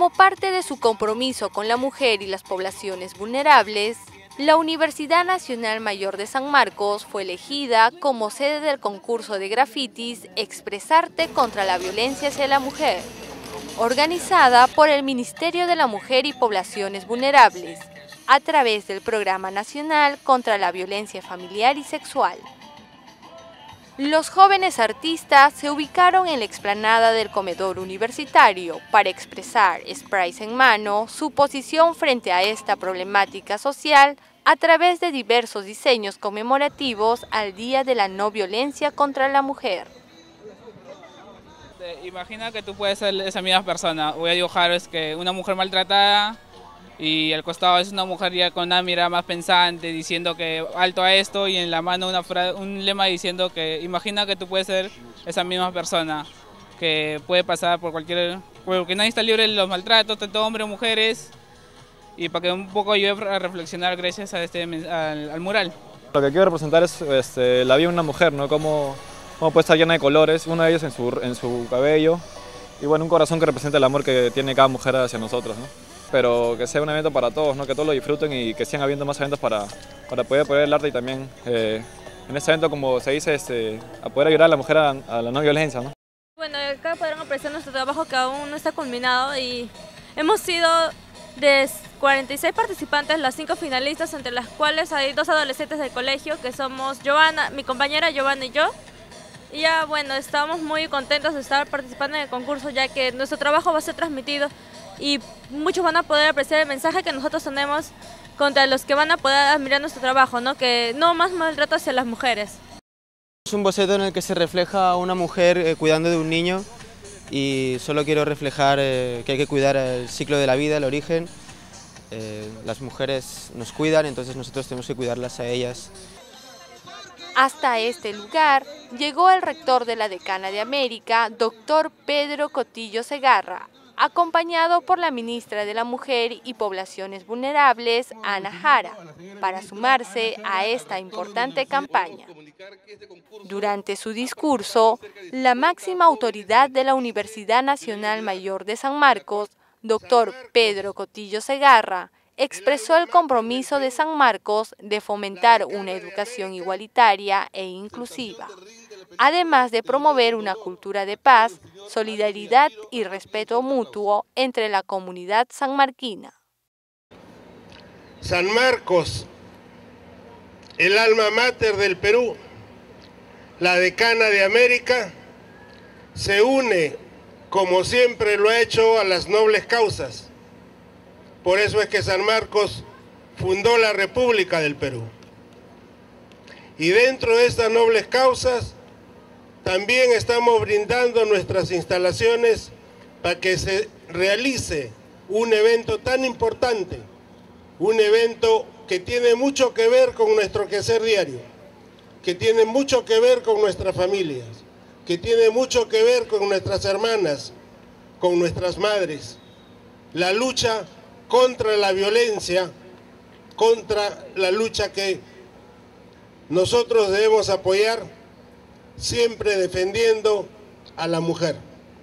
Como parte de su compromiso con la mujer y las poblaciones vulnerables, la Universidad Nacional Mayor de San Marcos fue elegida como sede del concurso de grafitis Expresarte contra la violencia hacia la mujer, organizada por el Ministerio de la Mujer y Poblaciones Vulnerables, a través del Programa Nacional contra la Violencia Familiar y Sexual. Los jóvenes artistas se ubicaron en la explanada del comedor universitario para expresar, sprays en mano, su posición frente a esta problemática social a través de diversos diseños conmemorativos al Día de la No Violencia contra la Mujer. Imagina que tú puedes ser esa misma persona. Voy a dibujar una mujer maltratada y al costado es una mujer ya con una mirada más pensante diciendo que alto a esto, y en la mano un lema diciendo que imagina que tú puedes ser esa misma persona que puede pasar por porque nadie está libre de los maltratos, tanto hombres o mujeres, y para que un poco ayude a reflexionar gracias a al mural. Lo que quiero representar es la vida de una mujer, ¿no? Cómo puede estar llena de colores, uno de ellos en su cabello, y bueno, un corazón que representa el amor que tiene cada mujer hacia nosotros, ¿no? Pero que sea un evento para todos, ¿no? Que todos lo disfruten y que sigan habiendo más eventos para poder apoyar el arte, y también en este evento, como se dice, a poder ayudar a la mujer a la no violencia, ¿no? Bueno, acá podrán apreciar nuestro trabajo que aún no está culminado, y hemos sido de 46 participantes, las 5 finalistas, entre las cuales hay 2 adolescentes del colegio, que somos Giovanna, mi compañera Giovanna y yo. Y ya bueno, estamos muy contentos de estar participando en el concurso, ya que nuestro trabajo va a ser transmitido y muchos van a poder apreciar el mensaje que nosotros tenemos contra los que van a poder admirar nuestro trabajo, ¿no? Que no más maltrato hacia las mujeres. Es un boceto en el que se refleja a una mujer cuidando de un niño, y solo quiero reflejar que hay que cuidar el ciclo de la vida, el origen. Las mujeres nos cuidan, entonces nosotros tenemos que cuidarlas a ellas. Hasta este lugar llegó el rector de la Decana de América, doctor Pedro Cotillo Segarra, acompañado por la ministra de la Mujer y Poblaciones Vulnerables, Ana Jara, para sumarse a esta importante campaña. Durante su discurso, la máxima autoridad de la Universidad Nacional Mayor de San Marcos, doctor Pedro Cotillo Segarra, expresó el compromiso de San Marcos de fomentar una educación igualitaria e inclusiva, además de promover una cultura de paz, solidaridad y respeto mutuo entre la comunidad sanmarquina. San Marcos, el alma mater del Perú, la Decana de América, se une, como siempre lo ha hecho, a las nobles causas. Por eso es que San Marcos fundó la República del Perú. Y dentro de estas nobles causas, también estamos brindando nuestras instalaciones para que se realice un evento tan importante, un evento que tiene mucho que ver con nuestro quehacer diario, que tiene mucho que ver con nuestras familias, que tiene mucho que ver con nuestras hermanas, con nuestras madres. La lucha contra la violencia, contra la lucha que nosotros debemos apoyar, siempre defendiendo a la mujer.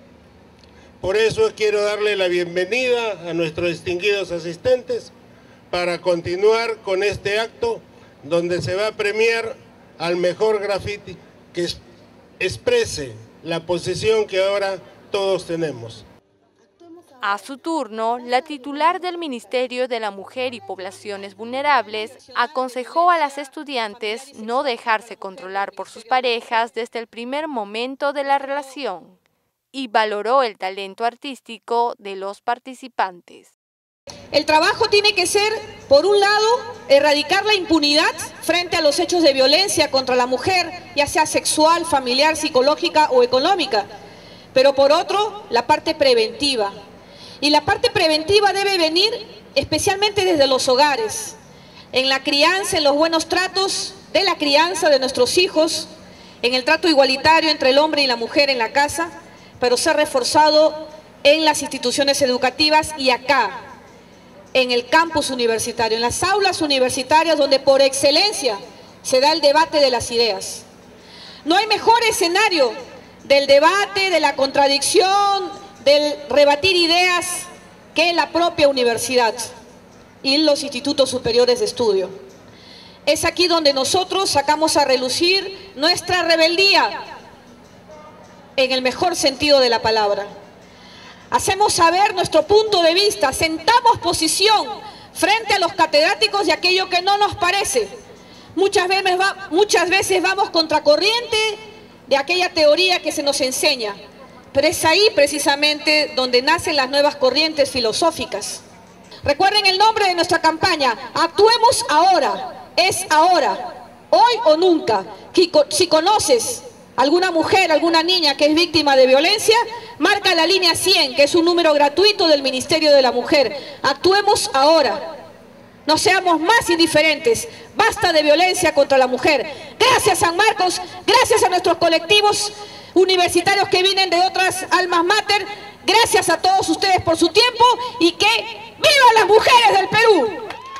Por eso quiero darle la bienvenida a nuestros distinguidos asistentes para continuar con este acto donde se va a premiar al mejor graffiti que exprese la posición que ahora todos tenemos. A su turno, la titular del Ministerio de la Mujer y Poblaciones Vulnerables aconsejó a las estudiantes no dejarse controlar por sus parejas desde el primer momento de la relación y valoró el talento artístico de los participantes. El trabajo tiene que ser, por un lado, erradicar la impunidad frente a los hechos de violencia contra la mujer, ya sea sexual, familiar, psicológica o económica, pero por otro, la parte preventiva. Y la parte preventiva debe venir especialmente desde los hogares, en la crianza, en los buenos tratos de la crianza de nuestros hijos, en el trato igualitario entre el hombre y la mujer en la casa, pero ser reforzado en las instituciones educativas y acá, en el campus universitario, en las aulas universitarias donde por excelencia se da el debate de las ideas. No hay mejor escenario del debate, de la contradicción, del rebatir ideas que la propia universidad y los institutos superiores de estudio. Es aquí donde nosotros sacamos a relucir nuestra rebeldía, en el mejor sentido de la palabra. Hacemos saber nuestro punto de vista, sentamos posición frente a los catedráticos de aquello que no nos parece. Muchas veces vamos contracorriente de aquella teoría que se nos enseña, pero es ahí precisamente donde nacen las nuevas corrientes filosóficas. Recuerden el nombre de nuestra campaña: actuemos ahora, es ahora, hoy o nunca. Si conoces alguna mujer, alguna niña que es víctima de violencia, marca la línea 100, que es un número gratuito del Ministerio de la Mujer. Actuemos ahora. No seamos más indiferentes. Basta de violencia contra la mujer. Gracias, San Marcos. Gracias a nuestros colectivos universitarios que vienen de otras almas mater. Gracias a todos ustedes por su tiempo y que ¡vivan las mujeres del Perú!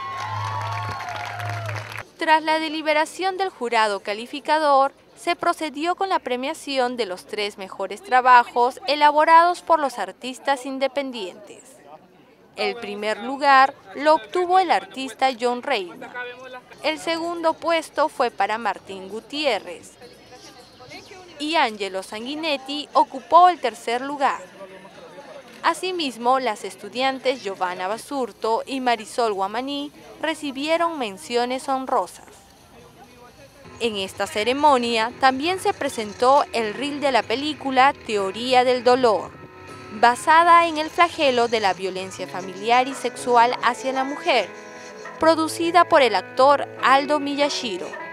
Tras la deliberación del jurado calificador, se procedió con la premiación de los 3 mejores trabajos elaborados por los artistas independientes. El primer lugar lo obtuvo el artista John Reina. El segundo puesto fue para Martín Gutiérrez. Y Angelo Sanguinetti ocupó el tercer lugar. Asimismo, las estudiantes Giovanna Basurto y Marisol Guamaní recibieron menciones honrosas. En esta ceremonia también se presentó el reel de la película Teoría del Dolor, basada en el flagelo de la violencia familiar y sexual hacia la mujer, producida por el actor Aldo Miyashiro.